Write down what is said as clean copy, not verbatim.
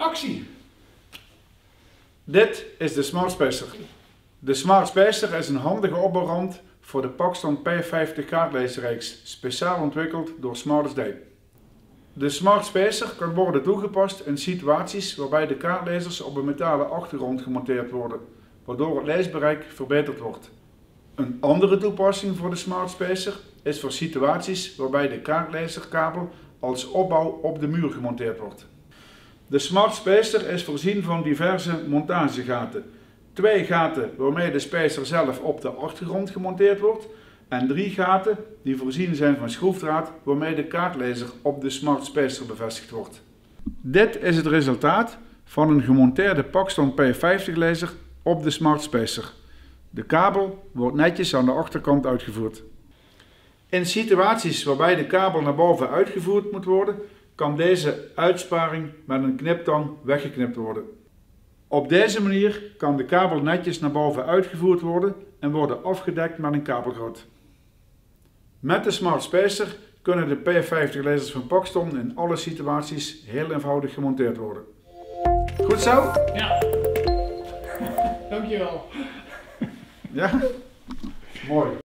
actie! Dit is de Smart Spacer. De Smart Spacer is een handige opbouwrand voor de Paxton P50 kaartleesreeks, speciaal ontwikkeld door Smartest Day. De Smart Spacer kan worden toegepast in situaties waarbij de kaartlezers op een metalen achtergrond gemonteerd worden, waardoor het leesbereik verbeterd wordt. Een andere toepassing voor de Smart Spacer is voor situaties waarbij de kaartlezerkabel als opbouw op de muur gemonteerd wordt. De Smart Spacer is voorzien van diverse montagegaten. 2 gaten waarmee de spacer zelf op de achtergrond gemonteerd wordt en 3 gaten die voorzien zijn van schroefdraad waarmee de kaartlezer op de Smart Spacer bevestigd wordt. Dit is het resultaat van een gemonteerde Paxton P50 lezer op de Smart Spacer. De kabel wordt netjes aan de achterkant uitgevoerd. In situaties waarbij de kabel naar boven uitgevoerd moet worden, kan deze uitsparing met een kniptang weggeknipt worden. Op deze manier kan de kabel netjes naar boven uitgevoerd worden en worden afgedekt met een kabelgoot. Met de Smart Spacer kunnen de P50 lezers van Paxton in alle situaties heel eenvoudig gemonteerd worden. Goed zo? Ja. Dankjewel. Ja? Mooi.